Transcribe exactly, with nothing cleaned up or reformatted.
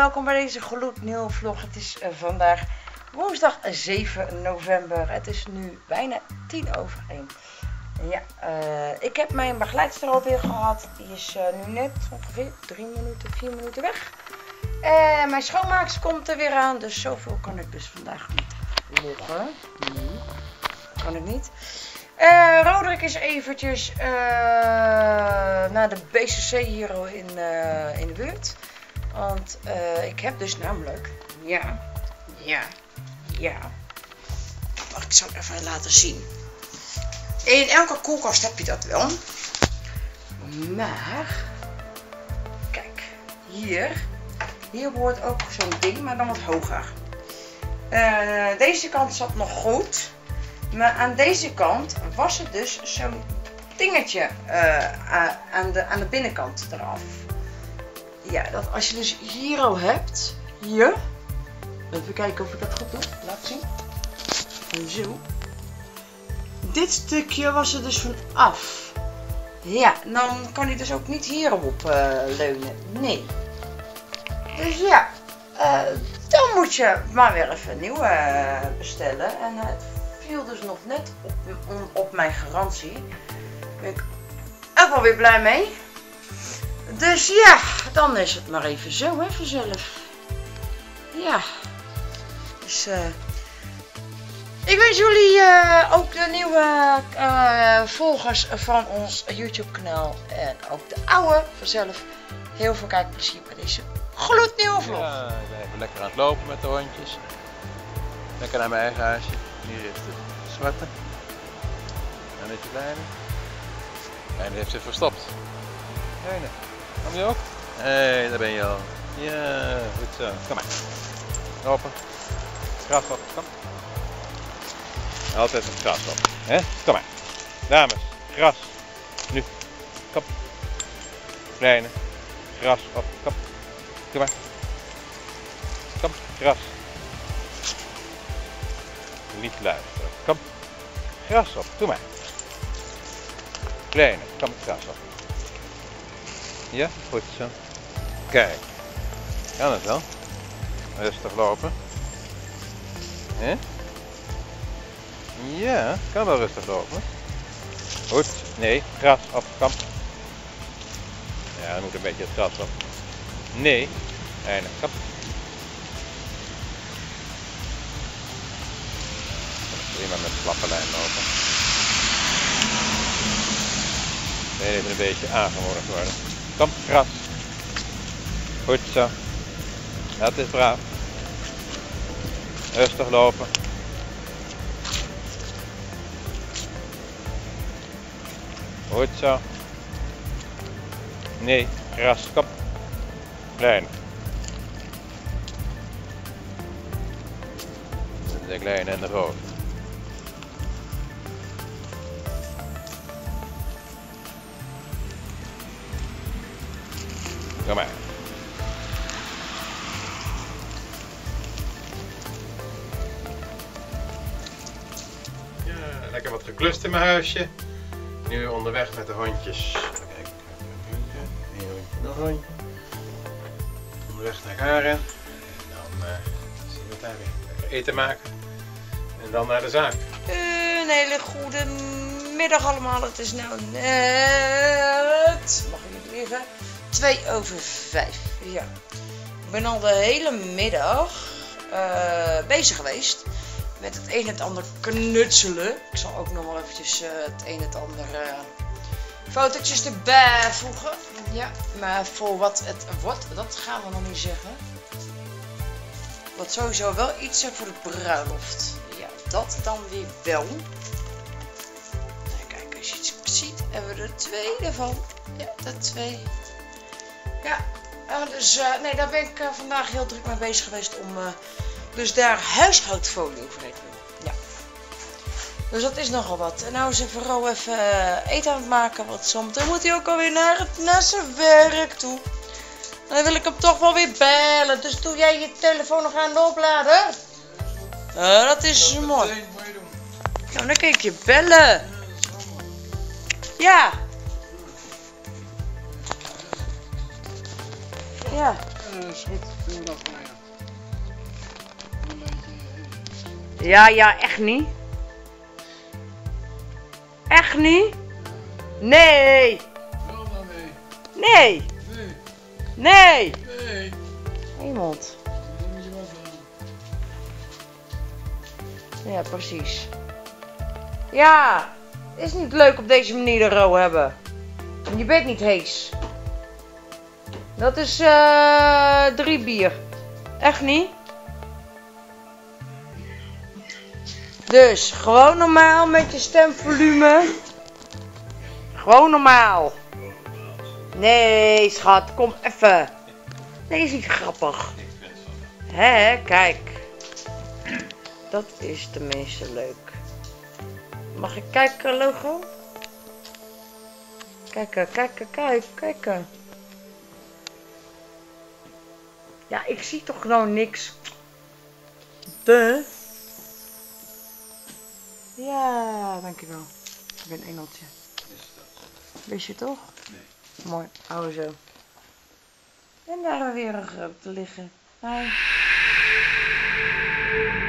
welkom bij deze gloednieuwe vlog. Het is uh, vandaag woensdag zeven november. Het is nu bijna tien over één. Ja, uh, ik heb mijn begeleidster alweer gehad. Die is uh, nu net ongeveer drie minuten, vier minuten weg. En mijn schoonmaakster komt er weer aan. Dus zoveel kan ik dus vandaag niet vloggen. Nee, kan ik niet. Uh, Roderick is eventjes uh, naar de B C C hier in, uh, in de buurt. Want uh, ik heb dus namelijk, ja, ja, ja. Wacht, ik zal het even laten zien. In elke koelkast heb je dat wel. Maar, kijk, hier, hier wordt ook zo'n ding, maar dan wat hoger. Uh, deze kant zat nog goed. Maar aan deze kant was het dus zo'n dingetje uh, aan, de, aan de binnenkant eraf. Ja, dat als je dus hier al hebt, hier. Even kijken of ik dat goed doe. Laat zien. En zo. Dit stukje was er dus van af. Ja, dan kan hij dus ook niet hierop uh, leunen. Nee. Dus ja, uh, dan moet je maar weer even een nieuwe uh, bestellen. En uh, het viel dus nog net op, op, op mijn garantie. Daar ben ik ook wel weer blij mee. Dus ja, dan is het maar even zo, hè, vanzelf. Ja. Dus uh, ik wens jullie uh, ook de nieuwe uh, volgers van ons YouTube kanaal en ook de oude vanzelf heel veel kijkplezier bij deze gloednieuwe vlog. Ja, ik ben even lekker aan het lopen met de hondjes. Lekker naar mijn eigen huisje. Hier is de zwarte. En dit is de kleine. En die heeft zich verstopt. Kleine. Kom je ook? Hé, hey, daar ben je al. Ja, goed zo. Kom maar. Lopen. Gras op. Kom. Altijd het gras op. Hè? Kom maar. Dames. Gras. Nu. Kom. Kleine. Gras op. Kom. Kom maar. Kom. Gras. Niet luisteren. Kom. Gras op. Doe maar. Kleine. Kom. Gras op. Ja, goed zo. Kijk. Kan het wel. Rustig lopen. He? Ja, kan wel rustig lopen. Goed. Nee, gras op. Kom. Ja, dan moet een beetje het gras op. Nee. Einde. Kom. Prima met slappe lijn lopen. Even een beetje aangemoedigd worden. Kom, gras. Goed zo. Dat is braaf. Rustig lopen. Goed zo. Nee, gras. Kom. Kleine. De kleine en de grote. Kom maar. Ja, lekker wat geklust in mijn huisje. Nu onderweg met de hondjes. Even kijken. Een hondje, nog een hondje. Onderweg naar Garen. En dan uh, zien we het daar weer. Lekker eten maken. En dan naar de zaak. Een hele goede middag allemaal. Het is nou net, mag ik niet even, twee over vijf. Ja. Ik ben al de hele middag uh, bezig geweest met het een en het ander knutselen. Ik zal ook nog wel eventjes uh, het een en het ander uh, fotootjes erbij voegen. Ja, maar voor wat het wordt, dat gaan we nog niet zeggen. Wat sowieso wel iets zijn voor de bruiloft. Ja, dat dan weer wel. Kijk, als je het ziet, hebben we er twee ervan. Ja, de twee. Ja, uh, dus uh, nee, daar ben ik uh, vandaag heel druk mee bezig geweest om uh, dus daar huishoudfolie overheen te doen. Ja. Dus dat is nogal wat. En nou is hij vooral even uh, eten aan het maken, want zometeen moet hij ook alweer naar, het, naar zijn werk toe. En dan wil ik hem toch wel weer bellen. Dus doe jij je telefoon nog aan het opladen? Uh, dat is mooi. Nou, dan kan ik je bellen. Ja. Ja. Uh, is goed, doen we dat gewoon ja. Een beetje. Ja, ja, echt niet. Echt niet? Nee. Wel dan nee. Nee. Nee. Nee. Nee. Iemand. Dan moet je wat doen. Ja, precies. Ja. Is niet leuk op deze manier de ro hebben. Je bent niet hees. Dat is uh, drie bier. Echt niet? Dus gewoon normaal met je stemvolume. Gewoon normaal. Nee, schat, kom even. Nee, is niet grappig. Hé, kijk. Dat is tenminste leuk. Mag ik kijken, logo? Kijken, kijken, kijken, kijken. Ja, ik zie toch gewoon niks. De. Ja, dankjewel. Ik ben een engeltje. Wist je toch? Nee. Mooi, hou zo. En daar hebben we weer een grote liggen. Hi.